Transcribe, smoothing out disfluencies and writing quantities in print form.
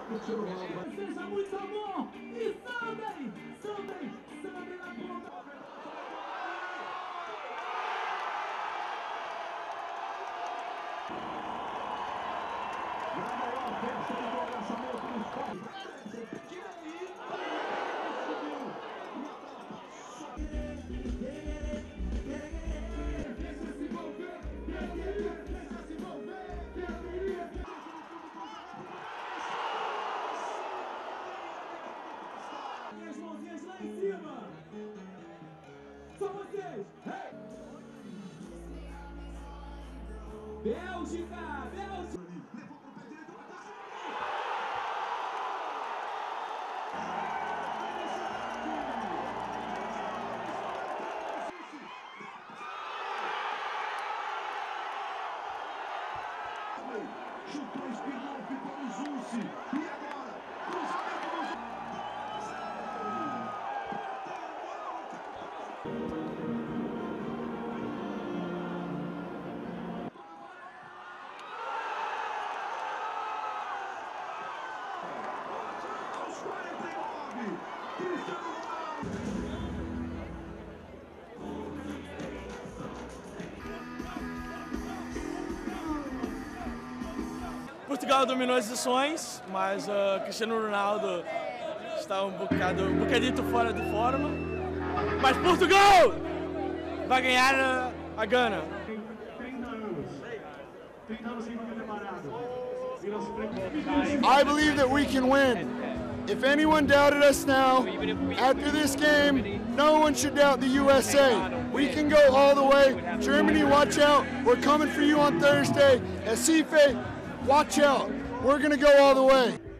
Seja muito amor e sambem, sambem, sambem na ponta. Na maior festa do lançamento do esporte. Tira aí. As mãozinhas lá em cima. Só vocês. Hey! Bélgica, Bélgica. Levou pro pé direito, chutou, espirrou, ficou no Zulci. E agora? Cruzamento do Zulci. Aos 49, Cristiano Ronaldo. Portugal dominou as edições, mas Cristiano Ronaldo está um bocadito fora de forma. Mas Portugal vai ganhar a Gana. 30 anos. 30 anos sem ficar preparado. I believe that we can win. If anyone doubted us now, after this game, no one should doubt the USA. We can go all the way. Germany, watch out. We're coming for you on Thursday. At CFA, watch out. We're going to go all the way.